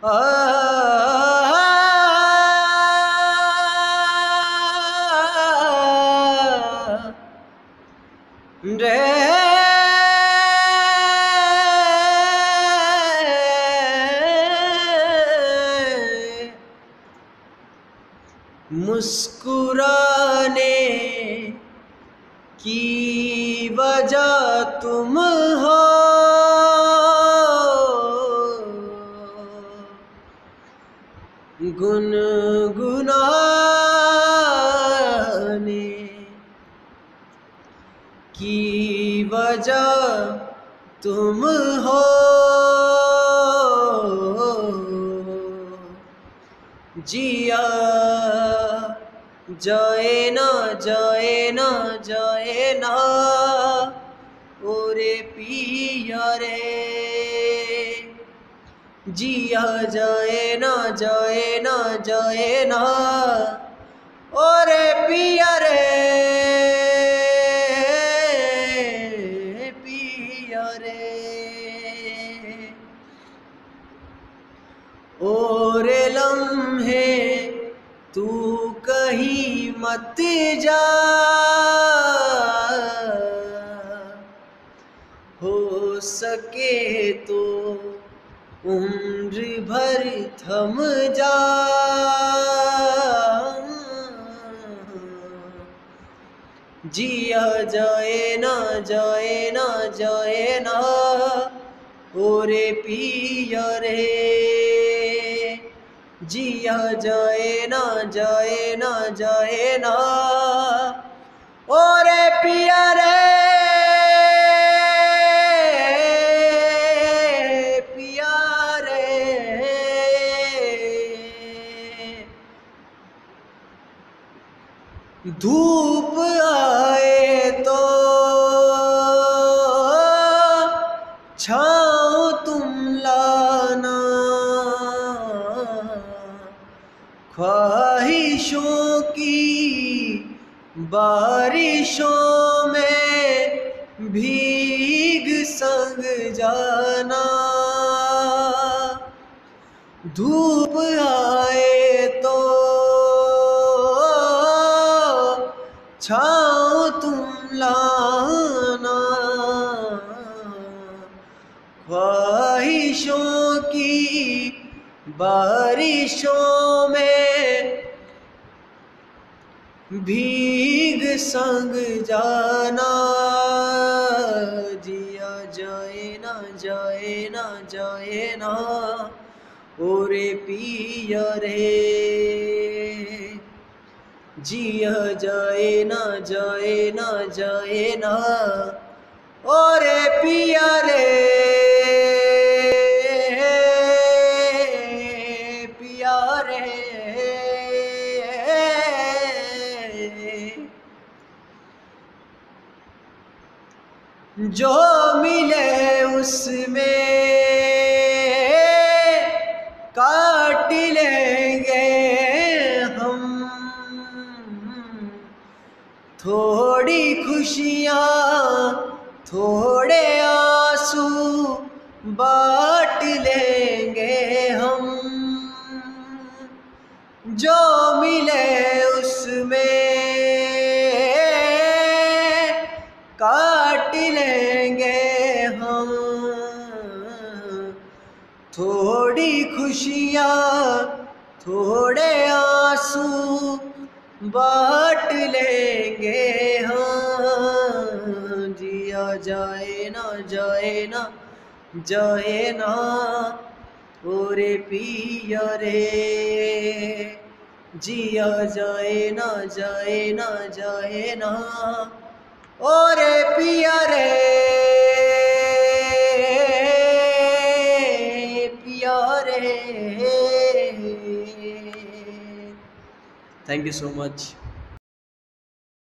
आ रे मुस्कुराने की वजह तुम हो, गुनगुनाने की वजह तुम हो। जिया जाए ना जाए ना जाए ना ओरे पिया रे, जिया जाए ना जाए ना जाए ना ओरे पिया रे, पिया रे। और लम्हे तू कहीं मत जा, हो सके तो उम्र भर थम जा। जिया जाए ना जाए ना जाए ना ओरे पिया रे, जिया जाए ना जाए ना जाए ना ओरे पिया रे, पिया रे। धूप आए तो छाँव तुम लाना, ख्वाहिशों की बारिशों में भीग संग जाना। धूप आए तो छाँव तुम लाना, ख्वाहिशों की बारिशों में भीग संग जाना। जिया जाए ना जाए ना जाए ना ओरे पिया रे, जिया जाए ना जाए ना जाए ना ओरे पिया रे, पिया रे। जो मिले उसमें काट लेंगे हम, थोड़ी खुशियाँ थोड़े आंसू बांट लेंगे हम। जो मिले उसमें काट लेंगे हम, थोड़ी खुशियाँ थोड़े आंसू बांट लेंगे हम। जिया जाए ना जाए ना जाए ना ओरे पिया रे, जिया जाए ना जाए ना जाए ना ओरे पिया रे, पिया रे। Thank you so much.